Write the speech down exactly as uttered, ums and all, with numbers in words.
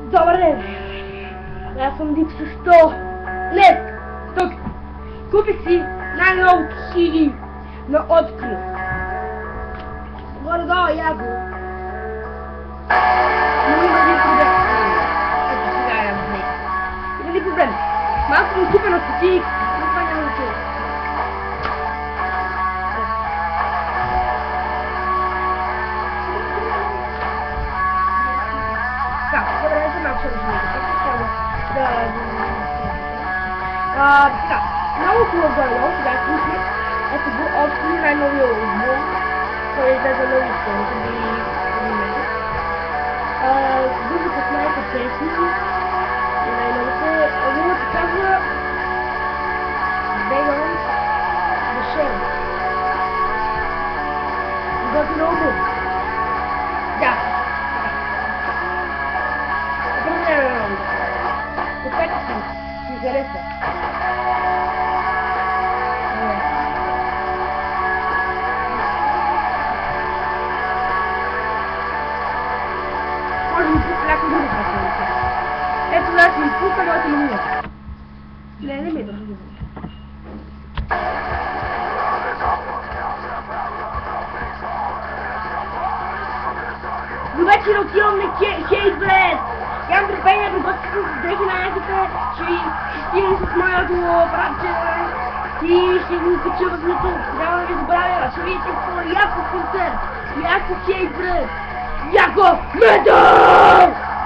Добър ден! Аз съм Дип със сто лет. Тук купих си най-новото си ди на открив. Горе-долу яко. Но има един проблем. Ето сега я взех. Има един проблем. Малко му купя на стотик, но това няма да чуя. Така, добре, за малко ще разумете. Да, а, така, много хубаво горе-долу, сега слушаме. Ето го, открив най-новия албум. Той излезе много скоро, преди един месец. Други петнайсет песни и най-новите. Албумът се казва Vegan The Shell. Готин албум. Да. Определено много. Купете си, си хареса. Може ми пуска някой други пресенца. Ето да си ми пуска моята номина. Не, не ми е държа. До вечера отивам на Хейт, бред! Нямам търпение да гости с дрехи на няките, ще стигам с моето братче и ще го кача в YouTube. Няма да ви забравя, ще видите какво яко концерт, яко Хейт, бред! Яко метал!